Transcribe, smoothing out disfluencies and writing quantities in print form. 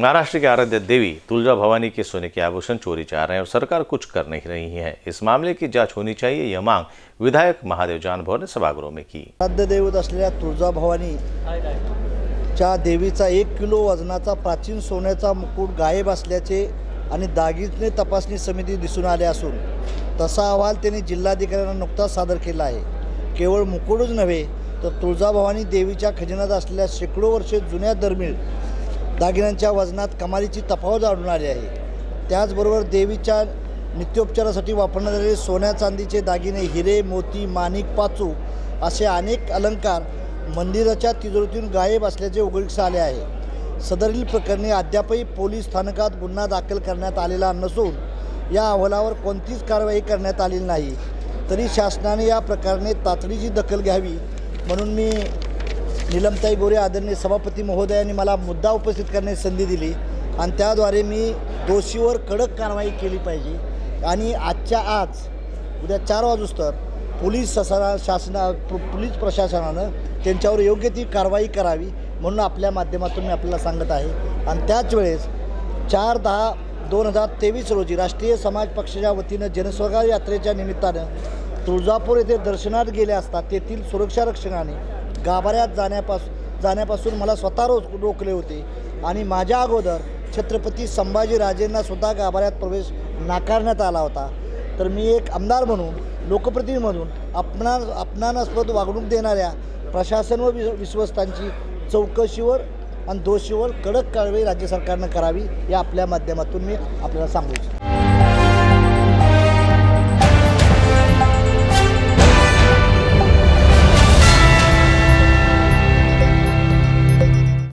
महाराष्ट्र की आराध्य देवी तुलजा भवानी के सोने के आभूषण चोरी जा रहे हैं और सरकार कुछ कर नहीं रही है। इस मामले की जांच होनी चाहिए, यह मांग विधायक महादेव जानभोर ने सभागृह में की। आराध्य दैवत असलेल्या तुळजा भवानी च्या देवीचा 1 किलो वजनाचा प्राचीन सोन्याचा मुकुट गायब असल्याचे आणि दागिने तपासणी समिती दिसून आले असून तसा अहवाल त्यांनी जिल्हाधिकाऱ्यांना नुकताच सादर केला आहे। केवळ मुकुटच नव्हे तर तुळजा भवानी देवीच्या खजिन्यात असलेल्या शेकडो वर्षे जुन्या दुर्मिळ दागिन्यांच्या वजनात कमालीची तफावत आढळून आली आहे। त्याचबरोबर देवीच्या नित्योपचारासाठी वापरण्यात आलेले सोन्या चांदीचे दागिने, हिरे, मोती, माणिक, पाचू असे अनेक अलंकार मंदिराच्या तिजोरीतून गायब असल्याचे उघडकीस आले आहे। सदरील प्रकरणी अद्यापही पोलीस स्थानकात गुन्हा दाखल करण्यात आलेला नसून या अहवालावर कोणतीच कारवाई करण्यात आलेली नाही। तरी शासनाने या प्रकरणी तातडीची दखल घ्यावी म्हणून मी नीलमताई गोरे आदरणीय सभापती महोदयांनी मला मुद्दा उपस्थित करण्याची संधी दिली आणि त्याद्वारे मी दोषीवर कडक कारवाई केली पाहिजे आणि आजच्या आज उद्या 4 वाजता पोलीस प्रशासनानं त्यांच्यावर योग्य ती कारवाई करावी म्हणून आपल्या माध्यमातून मी आपल्याला सांगत आहे। आणि त्याच वेळेस 4/10/2023 रोजी राष्ट्रीय समाज पक्षाच्या वतीनं जनस्वकार यात्रेच्या निमित्तानं तुळजापूर येथे दर्शनात गेले असता तेथील सुरक्षा रक्षकाने गाभाऱ्यात जाण्यापासून मला स्वतः रोखले होते आणि माझ्या अगोदर छत्रपती संभाजीराजेंना सुद्धा गाभाऱ्यात प्रवेश नाकारण्यात आला होता। तर मी एक आमदार म्हणून, लोकप्रतिनिधी म्हणून अपमानास्पद वागणूक देणाऱ्या प्रशासन व विश्वस्तांची चौकशीवर आणि दोषीवर कडक कारवाई राज्य सरकारनं करावी या आपल्या माध्यमातून मी आपल्याला सांगू इच्छितो।